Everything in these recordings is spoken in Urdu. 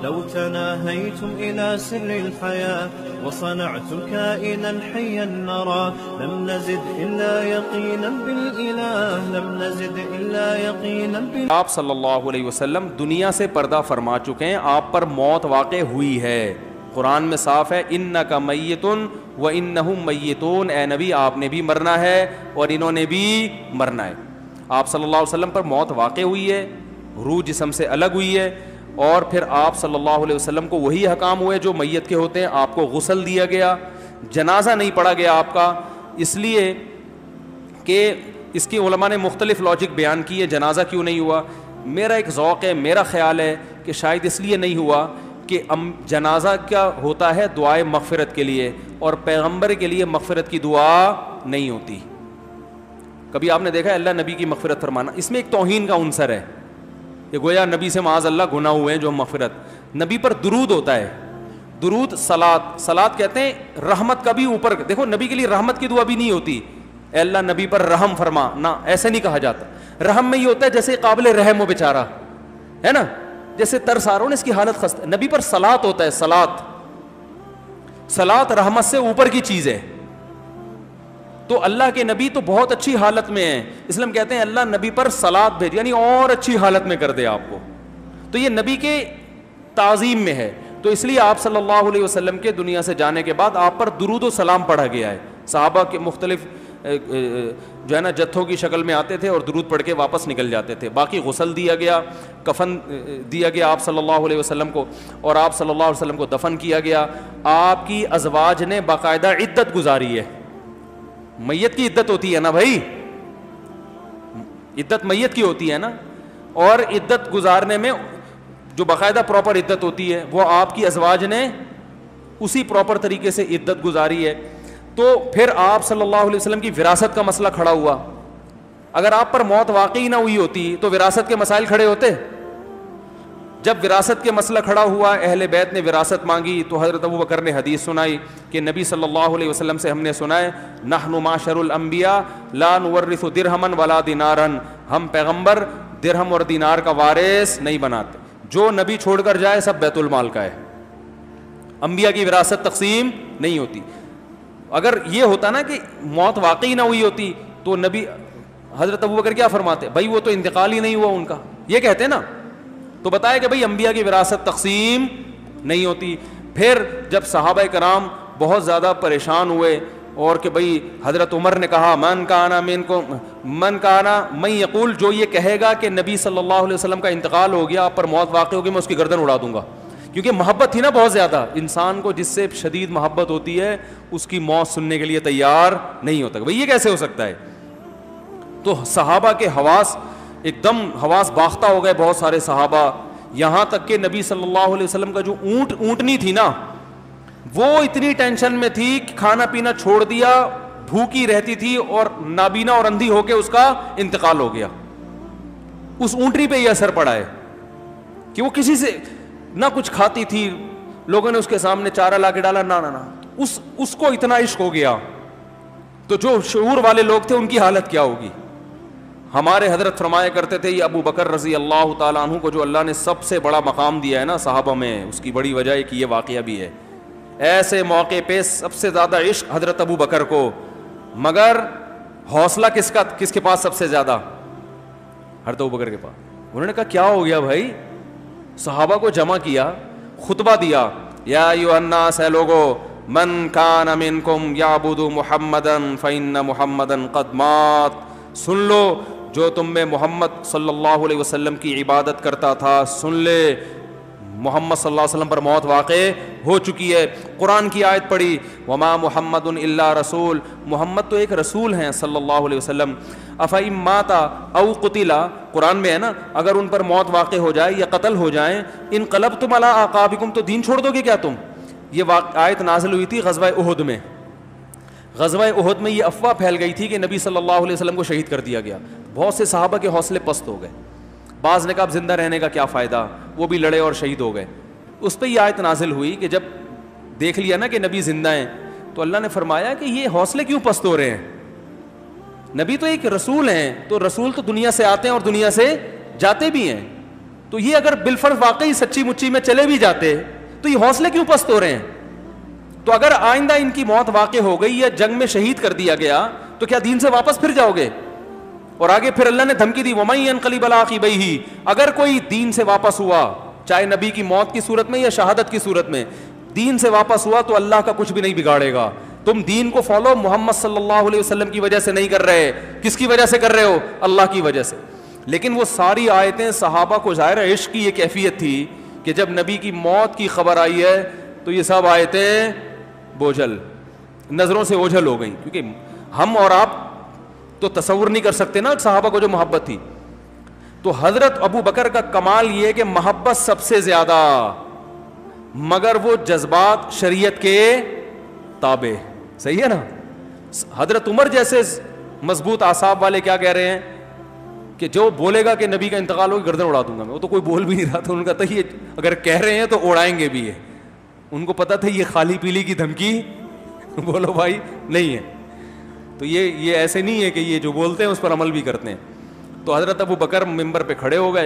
لو تناهيتم إلى سر الحياة وصنعتم كائنا حيا نرى لم نزد إلا يقينا بالإله لم نزد إلا يقينا بالإله. آپ صلی اللہ علیہ وسلم دنیا سے پردہ فرما چکے ہیں, آپ پر موت واقع ہوئی ہے. قرآن میں صاف ہے انک میت وانہم میتون, اے نبی آپ نے بھی مرنا ہے اور انہوں نے بھی مرنا ہے. آپ صلی اللہ علیہ وسلم پر موت واقع ہوئی ہے, روح جسم سے الگ ہوئی ہے, اور پھر آپ صلی اللہ علیہ وسلم کو وہی احکام ہوئے جو میت کے ہوتے ہیں. آپ کو غسل دیا گیا, جنازہ نہیں پڑھا گیا آپ کا, اس لیے کہ اس کی علماء نے مختلف لاجک بیان کی ہے جنازہ کیوں نہیں ہوا. میرا ایک ذوق ہے, میرا خیال ہے کہ شاید اس لیے نہیں ہوا کہ جنازہ کیا ہوتا ہے دعائے مغفرت کے لیے, اور پیغمبر کے لیے مغفرت کی دعا نہیں ہوتی. کبھی آپ نے دیکھا ہے اللہ نبی کی مغفرت فرمانا, اس میں ایک توہین کا عنصر ہے کہ گویا نبی سے معاذ اللہ گناہ ہوئے ہیں جو مغفرت. نبی پر درود ہوتا ہے, درود صلات کہتے ہیں رحمت کا بھی اوپر. دیکھو نبی کے لیے رحمت کی دعا بھی نہیں ہوتی اے اللہ نبی پر رحم فرما, نہ ایسے نہیں کہا جاتا. رحم میں یہ ہوتا ہے جیسے قابل رحم ہو بیچارہ ہے نا, جیسے ترس آ رہا ہو نا, اس کی حالت خستہ. نبی پر صلات ہوتا ہے, صلات رحمت سے اوپر کی چیز ہے. تو اللہ کے نبی تو بہت اچھی حالت میں ہیں, اس لیے ہم کہتے ہیں اللہ نبی پر صلات بھیج, یعنی اور اچھی حالت میں کر دے آپ کو. تو یہ نبی کے تعظیم میں ہے. تو اس لیے آپ صلی اللہ علیہ وسلم کے دنیا سے جانے کے بعد آپ پر درود و سلام پڑھا گیا ہے. صحابہ کے مختلف جو ہے نا جتھوں کی شکل میں آتے تھے اور درود پڑھ کے واپس نکل جاتے تھے. باقی غسل دیا گیا, کفن دیا گیا آپ صلی اللہ علیہ وسلم کو, اور آپ صلی اللہ علیہ وسلم کو دفن کیا گیا. آپ کی ازواج نے باقاعدہ عدت گزاری ہے. میت کی عدت ہوتی ہے نا بھائی, عدت میت کی ہوتی ہے نا, اور عدت گزارنے میں جو باقاعدہ پراپر عدت ہوتی ہے وہ آپ کی ازواج نے اسی پراپر طریقے سے عدت گزاری ہے. تو پھر آپ صلی اللہ علیہ وسلم کی وراثت کا مسئلہ کھڑا ہوا. اگر آپ پر موت واقعی نہ ہوئی ہوتی تو وراثت کے مسائل کھڑے ہوتے. جب وراثت کے مسئلہ کھڑا ہوا, اہل بیت نے وراثت مانگی, تو حضرت ابوبکر نے حدیث سنائی کہ نبی صلی اللہ علیہ وسلم سے ہم نے سنا ہے نحن معاشر الانبیاء لا نورث درہما ولا دینارا, ہم پیغمبر درہم اور دینار کا وارث نہیں بناتے, جو نبی چھوڑ کر جائے سب بیت المال کا ہے. انبیاء کی وراثت تقسیم نہیں ہوتی. اگر یہ ہوتا نا کہ موت واقعی نہ ہوئی ہوتی تو نبی حضرت ابوبکر کیا فرماتے, بھائی وہ تو انتقال ہی نہیں ہوا ان کا, یہ کہتے نا. تو بتایا کہ بھائی انبیاء کی وراثت تقسیم نہیں ہوتی. پھر جب صحابہ کرام بہت زیادہ پریشان ہوئے اور کہ بھئی حضرت عمر نے کہا من کانا من یقول, جو یہ کہے گا کہ نبی صلی اللہ علیہ وسلم کا انتقال ہو گیا, آپ پر موت واقع ہوگی, میں اس کی گردن اڑا دوں گا. کیونکہ محبت تھی نا بہت زیادہ. انسان کو جس سے شدید محبت ہوتی ہے اس کی موت سننے کے لیے تیار نہیں ہوتا. بھئی یہ کیسے ہو سکتا ہے. تو صحابہ کے حواس ایک دم حواس باختہ ہو گئے, بہت سارے صحابہ, یہاں تک کہ نبی صلی اللہ علیہ وسلم کا جو اونٹنی تھی نا وہ اتنی ٹینشن میں تھی کہ کھانا پینا چھوڑ دیا, بھوکی رہتی تھی, اور نابینا اور اندھی ہو کے اس کا انتقال ہو گیا. اس اونٹنی پہ یہ اثر پڑا ہے کہ وہ کسی سے نہ کچھ کھاتی تھی, لوگوں نے اس کے سامنے چارہ لا کے ڈالا, نہ اس کو اتنا عشق ہو گیا. تو جو شعور والے لوگ تھے ان کی حالت کیا ہوگی. ہمارے حضرت فرمایا کرتے تھے یہ ابو بکر رضی اللہ تعالیٰ عنہ کو جو اللہ نے سب سے بڑا مقام دیا ہے نا صحابہ میں, اس کی بڑی وجہ ہے کہ یہ واقعہ بھی ہے. ایسے موقع پہ سب سے زیادہ عشق حضرت ابو بکر کو, مگر حوصلہ کس کے پاس سب سے زیادہ, حضرت ابو بکر کے پاس. انہوں نے کہا کیا ہو گیا بھائی. صحابہ کو جمع کیا, خطبہ دیا, یا ایھا الناس, اے لوگو, من کان منکم یعبد محمدا فإن محمدا قد مات, سن لو جو تم میں محمد صلی اللہ علیہ وسلم کی عبادت کرتا تھا سن لے, محمد صلی اللہ علیہ وسلم پر موت واقع ہو چکی ہے. قرآن کی آیت پڑھی وما محمد الا رسول, محمد تو ایک رسول ہیں صلی اللہ علیہ وسلم. افإن مات او قتل, قرآن میں ہے نا, اگر ان پر موت واقع ہو جائے یا قتل ہو جائیں, انقلبتم علی اعقابکم, تو دین چھوڑ دو گے کیا تم. یہ آیت نازل ہوئی تھی غزوہ احد میں. غزوہ احد میں یہ افواہ پھیل گئی تھی کہ نبی صلی اللہ علیہ وسلم کو شہید کر دیا گیا. بہت سے صحابہ کے حوصلے پست ہو گئے, بعض نے کہا اب زندہ رہنے کا کیا فائدہ, وہ بھی لڑے اور شہید ہو گئے. اس پہ یہ آیت نازل ہوئی کہ جب دیکھ لیا نا کہ نبی زندہ ہیں تو اللہ نے فرمایا کہ یہ حوصلے کیوں پست ہو رہے ہیں, نبی تو ایک رسول ہیں, تو رسول تو دنیا سے آتے ہیں اور دنیا سے جاتے بھی ہیں, تو یہ اگر بالفرض واقعی سچی مچی میں چلے بھی جاتے تو یہ حوصلے کیوں پست ہو رہے ہیں؟ تو اگر آئندہ ان کی موت واقع ہو گئی یا جنگ میں شہید کر دیا گیا تو کیا دین سے واپس پھر جاؤ گے؟ اور آگے پھر اللہ نے دھمکی دی وَمَن يَنْقَلِبْ عَلَىٰ عَقِبَيْهِ، اگر کوئی دین سے واپس ہوا چاہے نبی کی موت کی صورت میں یا شہادت کی صورت میں، دین سے واپس ہوا تو اللہ کا کچھ بھی نہیں بگاڑے گا. تم دین کو فالو محمد صلی اللہ علیہ وسلم کی وجہ سے نہیں کر رہے. کس کی وجہ سے کر رہے ہو؟ اللہ کی وجہ سے. لیکن وہ ساری آیتیں صحابہ کو ظاہر ہے عشق کی یہ کیفیت تھی کہ جب نبی کی موت کی خبر آئی ہے تو یہ سب آیتیں بوجھل نظروں سے اوجھل ہو گئیں، کیونکہ ہم اور آپ تو تصور نہیں کر سکتے نا صحابہ کو جو محبت تھی. تو حضرت ابو بکر کا کمال یہ کہ محبت سب سے زیادہ، مگر وہ جذبات شریعت کے تابع. صحیح ہے نا؟ حضرت عمر جیسے مضبوط اعصاب والے کیا کہہ رہے ہیں کہ جو بولے گا کہ نبی کا انتقال ہو گردن اڑا دوں گا میں، وہ تو کوئی بول بھی نہیں رہا تھا. ان کا تو یہ اگر کہہ رہے ہیں تو اڑائیں گے بھی. ہے ان کو پتا تھا یہ خالی پیلی کی دھمکی بولو بھائی نہیں ہے. تو یہ ایسے نہیں ہے کہ یہ جو بولتے ہیں اس پر عمل بھی کرتے ہیں. تو حضرت ابو بکر ممبر پہ کھڑے ہو گئے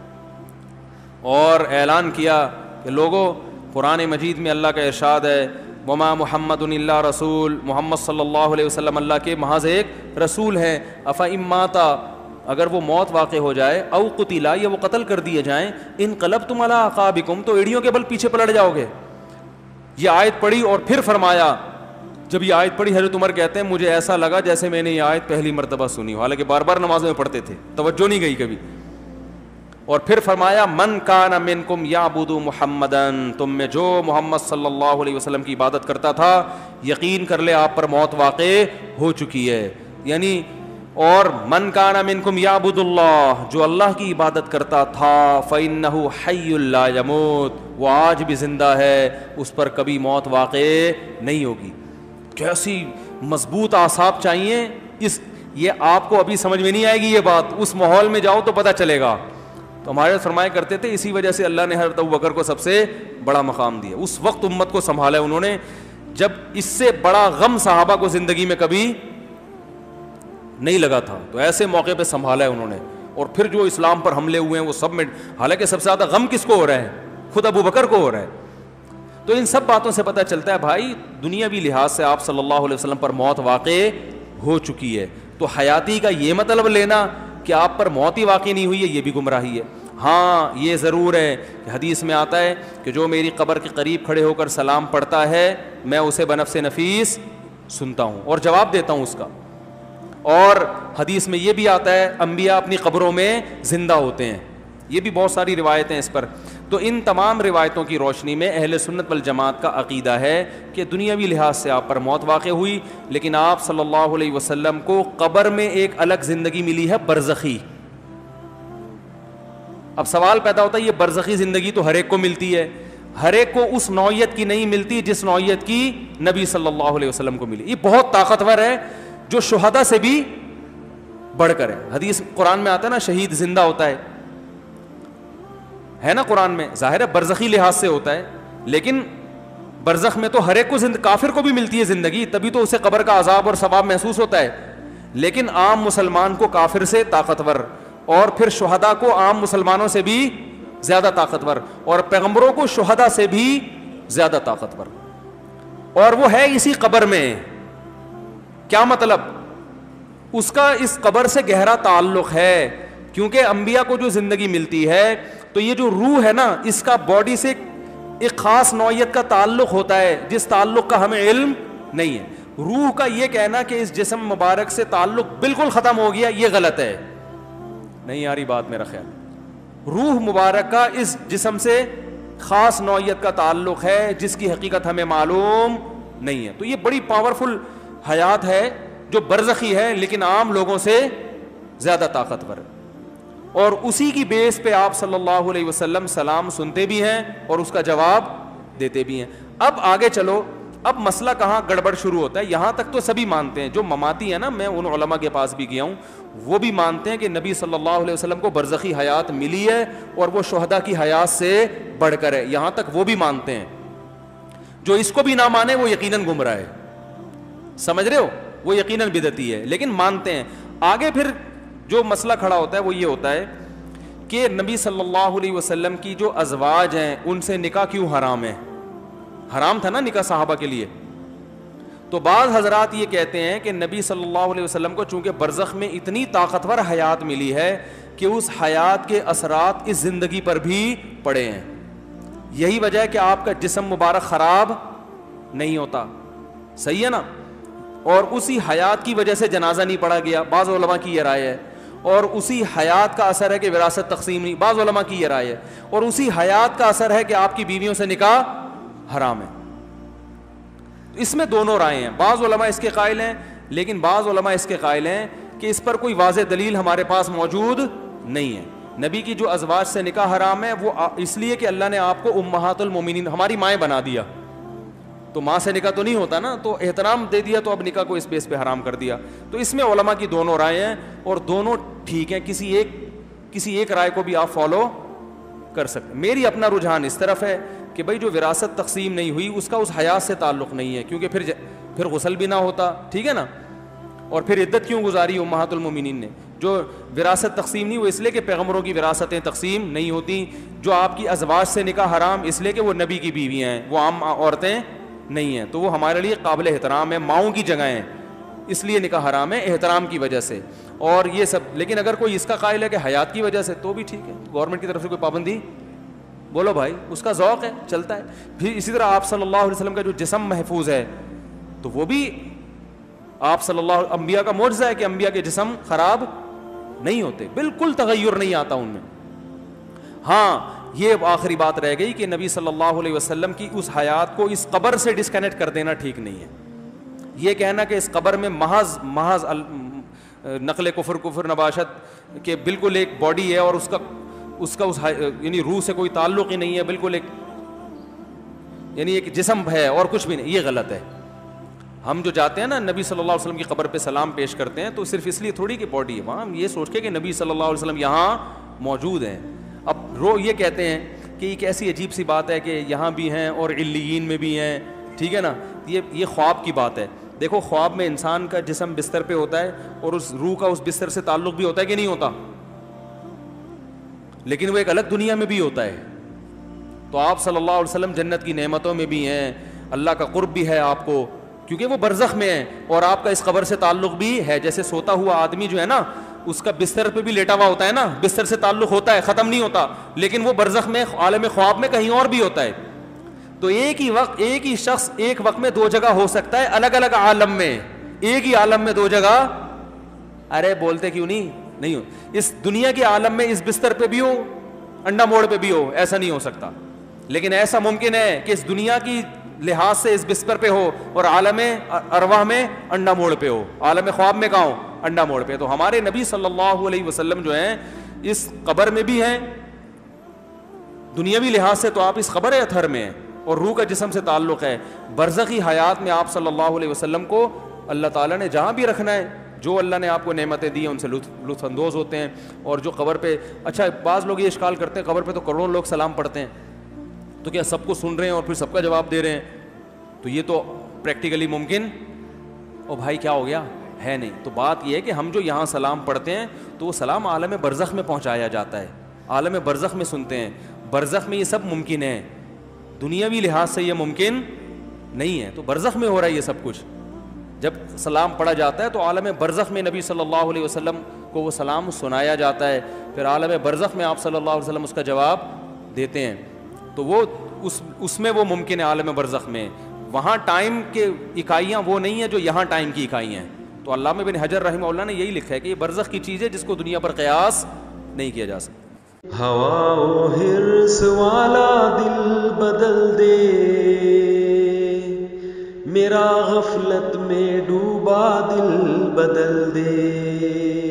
اور اعلان کیا کہ لوگوں، قرآن مجید میں اللہ کا ارشاد ہے وما محمد الا رسول، محمد صلی اللہ علیہ وسلم اللہ کے محض ایک رسول ہیں. افإن مات، اگر وہ موت واقع ہو جائے، او قتلا، یا وہ قتل کر دیے جائیں، انقلبتم علی اعقابکم، تو ایڑیوں کے بل پیچھے پلٹ جاؤ گے. یہ آیت پڑھی اور پھر فرمایا، جب یہ آیت پڑھی حضرت عمر کہتے ہیں مجھے ایسا لگا جیسے میں نے یہ آیت پہلی مرتبہ سنی ہو، حالانکہ بار بار نمازوں میں پڑھتے تھے، توجہ نہیں گئی کبھی. اور پھر فرمایا من کان منکم یعبد محمدن، تم میں جو محمد صلی اللہ علیہ وسلم کی عبادت کرتا تھا یقین کر لے آپ پر موت واقع ہو چکی ہے. یعنی اور من کان منکم یعبد اللہ، جو اللہ کی عبادت کرتا تھا فإنہ حی لا یموت، وہ آج بھی زندہ ہے، اس پر کبھی موت واقع نہیں ہوگی. کیسی مضبوط اعصاب چاہیے. یہ آپ کو ابھی سمجھ میں نہیں آئے گی یہ بات، اس ماحول میں جاؤ تو پتہ چلے گا. تو ہمارے فرمایا کرتے تھے اسی وجہ سے اللہ نے حضرت ابو بکر کو سب سے بڑا مقام دیا. اس وقت امت کو سنبھالا ہے انہوں نے جب اس سے بڑا غم صحابہ کو زندگی میں کبھی نہیں لگا تھا، تو ایسے موقع پہ سنبھالا ہے انہوں نے. اور پھر جو اسلام پر حملے ہوئے ہیں وہ سب میں، حالانکہ سب سے زیادہ غم کس کو ہو رہا ہے؟ خود ابو بکر کو ہو رہا ہے. تو ان سب باتوں سے پتہ چلتا ہے بھائی دنیاوی لحاظ سے آپ صلی اللہ علیہ وسلم پر موت واقع ہو چکی ہے. تو حیاتی کا یہ مطلب لینا کہ آپ پر موت ہی واقع نہیں ہوئی ہے، یہ بھی گمراہی ہے. ہاں یہ ضرور ہے کہ حدیث میں آتا ہے کہ جو میری قبر کے قریب کھڑے ہو کر سلام پڑھتا ہے میں اسے بنفس نفیس سنتا ہوں اور جواب دیتا ہوں اس کا. اور حدیث میں یہ بھی آتا ہے انبیاء اپنی قبروں میں زندہ ہوتے ہیں. یہ بھی بہت ساری روایتیں اس پر. تو ان تمام روایتوں کی روشنی میں اہل سنت والجماعت کا عقیدہ ہے کہ دنیاوی لحاظ سے آپ پر موت واقع ہوئی، لیکن آپ صلی اللہ علیہ وسلم کو قبر میں ایک الگ زندگی ملی ہے، برزخی. اب سوال پیدا ہوتا ہے یہ برزخی زندگی تو ہر ایک کو ملتی ہے، ہر ایک کو اس نوعیت کی نہیں ملتی جس نوعیت کی نبی صلی اللہ علیہ وسلم کو ملی. یہ بہت طاقتور ہے جو شہداء سے بھی بڑھ کر ہے. حدیث قرآن میں آتا ہے نا شہید زندہ ہوتا ہے نا قرآن میں. ظاہر ہے برزخی لحاظ سے ہوتا ہے، لیکن برزخ میں تو ہر ایک کو کافر کو بھی ملتی ہے زندگی، تبھی تو اسے قبر کا عذاب اور ثواب محسوس ہوتا ہے. لیکن عام مسلمان کو کافر سے طاقتور، اور پھر شہداء کو عام مسلمانوں سے بھی زیادہ طاقتور، اور پیغمبروں کو شہداء سے بھی زیادہ طاقتور. اور وہ ہے اسی قبر میں. کیا مطلب؟ اس کا اس قبر سے گہرا تعلق ہے، کیونکہ انبیاء کو جو زندگی ملتی ہے تو یہ جو روح ہے نا اس کا باڈی سے ایک خاص نوعیت کا تعلق ہوتا ہے جس تعلق کا ہمیں علم نہیں ہے. روح کا یہ کہنا کہ اس جسم مبارک سے تعلق بالکل ختم ہو گیا یہ غلط ہے. نہیں آ رہی بات میرا خیال. روح مبارک کا اس جسم سے خاص نوعیت کا تعلق ہے جس کی حقیقت ہمیں معلوم نہیں ہے. تو یہ بڑی پاورفل حیات ہے جو برزخی ہے لیکن عام لوگوں سے زیادہ طاقتور ہے. اور اسی کی بیس پہ آپ صلی اللہ علیہ وسلم سلام سنتے بھی ہیں اور اس کا جواب دیتے بھی ہیں. اب آگے چلو، اب مسئلہ کہاں گڑبڑ شروع ہوتا ہے. یہاں تک تو سبھی مانتے ہیں، جو مماتی ہیں نا، میں ان علماء کے پاس بھی گیا ہوں، وہ بھی مانتے ہیں کہ نبی صلی اللہ علیہ وسلم کو برزخی حیات ملی ہے اور وہ شہداء کی حیات سے بڑھ کر ہے. یہاں تک وہ بھی مانتے ہیں. جو اس کو بھی نہ مانے وہ یقیناً گمراہ ہے. سمجھ رہے ہو؟ وہ یقیناً بدعتی ہے لیکن مانتے ہیں. آگے پھر جو مسئلہ کھڑا ہوتا ہے وہ یہ ہوتا ہے کہ نبی صلی اللہ علیہ وسلم کی جو ازواج ہیں ان سے نکاح کیوں حرام ہے؟ حرام تھا نا نکاح صحابہ کے لیے. تو بعض حضرات یہ کہتے ہیں کہ نبی صلی اللہ علیہ وسلم کو چونکہ برزخ میں اتنی طاقتور حیات ملی ہے کہ اس حیات کے اثرات اس زندگی پر بھی پڑے ہیں. یہی وجہ ہے کہ آپ کا جسم مبارک خراب نہیں ہوتا. صحیح ہے نا؟ اور اسی حیات کی وجہ سے جنازہ نہیں پڑھا گیا. بعض علماء کی یہ رائے ہے. اور اسی حیات کا اثر ہے کہ وراثت تقسیم نہیں. بعض علماء کی یہ رائے ہے. اور اسی حیات کا اثر ہے کہ آپ کی بیویوں سے نکاح حرام ہے. اس میں دونوں رائے ہیں. بعض علماء اس کے قائل ہیں, لیکن بعض علماء اس کے قائل ہیں کہ اس پر کوئی واضح دلیل ہمارے پاس موجود نہیں ہے. نبی کی جو ازواج سے نکاح حرام ہے وہ اس لیے کہ اللہ نے آپ کو امہات المومنین, ہماری مائیں بنا دیا. تو ماں سے نکاح تو نہیں ہوتا نا, تو احترام دے دیا, تو اب نکاح کو اس بیس پہ حرام کر دیا. تو اس میں علماء کی دونوں رائے ہیں اور دونوں ٹھیک ہیں. کسی ایک رائے کو بھی آپ فالو کر سکتے. میری اپنا رجحان اس طرف ہے کہ بھائی جو وراثت تقسیم نہیں ہوئی اس کا اس حیات سے تعلق نہیں ہے, کیونکہ پھر غسل بھی نہ ہوتا. ٹھیک ہے نا؟ اور پھر عدت کیوں گزاری امہات المومنین نے؟ جو وراثت تقسیم نہیں, وہ اس لیے کہ پیغمبروں کی وراثتیں تقسیم نہیں ہوتی. جو آپ کی ازواج سے نکاح حرام اس لیے کہ وہ نبی کی بیویاں ہیں, وہ عام عورتیں نہیں ہیں, تو وہ ہمارے لیے قابل احترام ہے, ماؤں کی جگہ ہیں, اس لیے نکاح حرام ہے احترام کی وجہ سے. اور یہ سب, لیکن اگر کوئی اس کا قائل ہے کہ حیات کی وجہ سے, تو بھی ٹھیک ہے. گورنمنٹ کی طرف سے کوئی پابندی, بولو بھائی, اس کا ذوق ہے, چلتا ہے. پھر اسی طرح آپ صلی اللہ علیہ وسلم کا جو جسم محفوظ ہے, تو وہ بھی آپ صلی اللہ, انبیاء کا معجزہ ہے کہ انبیاء کے جسم خراب نہیں ہوتے, بالکل تغیر نہیں آتا ان میں. ہاں یہ آخری بات رہ گئی کہ نبی صلی اللہ علیہ وسلم کی اس حیات کو اس قبر سے ڈسکنیکٹ کر دینا ٹھیک نہیں ہے. یہ کہنا کہ اس قبر میں محض نقل کفر نباشت کے بالکل ایک باڈی ہے اور اس کا یعنی روح سے کوئی تعلق ہی نہیں ہے, بالکل یعنی ایک جسم ہے اور کچھ بھی نہیں, یہ غلط ہے. ہم جو جاتے ہیں نا نبی صلی اللہ علیہ وسلم کی قبر پہ سلام پیش کرتے ہیں, تو صرف اس لیے تھوڑی کہ باڈی ہے وہاں, ہم یہ سوچ کے کہ نبی صلی اللہ علیہ وسلم یہاں موجود ہیں. اب یہ کہتے ہیں کہ ایک ایسی عجیب سی بات ہے کہ یہاں بھی ہیں اور علیین میں بھی ہیں. ٹھیک ہے نا؟ یہ خواب کی بات ہے. دیکھو, خواب میں انسان کا جسم بستر پہ ہوتا ہے اور اس روح کا اس بستر سے تعلق بھی ہوتا ہے کہ نہیں ہوتا, لیکن وہ ایک الگ دنیا میں بھی ہوتا ہے. تو آپ صلی اللہ علیہ وسلم جنت کی نعمتوں میں بھی ہیں, اللہ کا قرب بھی ہے آپ کو, کیونکہ وہ برزخ میں ہیں, اور آپ کا اس قبر سے تعلق بھی ہے. جیسے سوتا ہوا آدمی جو ہے نا, اس کا بستر پہ بھی لیٹا ہوا ہوتا ہے نا, بستر سے تعلق ہوتا ہے, ختم نہیں ہوتا, لیکن وہ برزخ میں عالم خواب میں کہیں اور بھی ہوتا ہے. تو ایک ہی شخص ایک وقت میں دو جگہ ہو سکتا ہے, الگ الگ عالم میں, ایک ہی عالم میں دو جگہ. ارے بولتے کیوں نہیں ہو, اس دنیا کے عالم میں اس بستر پہ بھی ہو, انڈا موڑ پہ بھی ہو, ایسا نہیں ہو سکتا. لیکن ایسا ممکن ہے کہ اس دنیا کی لحاظ سے اس بستر پہ ہو اور عالم ارواح میں انڈا موڑ پہ ہو, عالم خواب میں کہاں ہو, انڈا موڑ پہ. تو ہمارے نبی صلی اللہ علیہ وسلم جو ہیں اس قبر میں بھی ہیں, دنیاوی لحاظ سے تو آپ اس قبر اطہر میں ہیں, اور روح کا جسم سے تعلق ہے. برزخی حیات میں آپ صلی اللہ علیہ وسلم کو اللہ تعالیٰ نے جہاں بھی رکھنا ہے, جو اللہ نے آپ کو نعمتیں دی ہیں ان سے لطف اندوز ہوتے ہیں. اور جو قبر پہ, اچھا بعض لوگ یہ اشکال کرتے ہیں قبر پہ تو کروڑوں لوگ سلام پڑھتے ہیں, تو کیا سب کو سن رہے ہیں اور پھر سب کا جواب دے رہے ہیں؟ تو یہ تو پریکٹیکلی ممکن او بھائی کیا ہو گیا ہے نہیں. تو بات یہ ہے کہ ہم جو یہاں سلام پڑھتے ہیں تو وہ سلام عالم برزخ میں پہنچایا جاتا ہے, عالم برزخ میں سنتے ہیں. برزخ میں یہ سب ممکن ہے, دنیاوی لحاظ سے یہ ممکن نہیں ہے. تو برزخ میں ہو رہا ہے یہ سب کچھ. جب سلام پڑھا جاتا ہے تو عالم برزخ میں نبی صلی اللہ علیہ وسلم کو وہ سلام سنایا جاتا ہے, پھر عالم برزخ میں آپ صلی اللہ علیہ وسلم اس کا جواب دیتے ہیں. تو وہ اس میں وہ ممکن ہے عالم برزخ میں. وہاں ٹائم کے اکائیاں وہ نہیں ہیں جو یہاں ٹائم کی اکائیاں ہیں. تو علامہ ابن حجر رحمہ اللہ نے یہی لکھا ہے کہ یہ برزخ کی چیز ہے جس کو دنیا پر قیاس نہیں کیا جا سکتا. ہوا و حرص والا دل بدل دے, میرا غفلت میں ڈوبا دل بدل دے.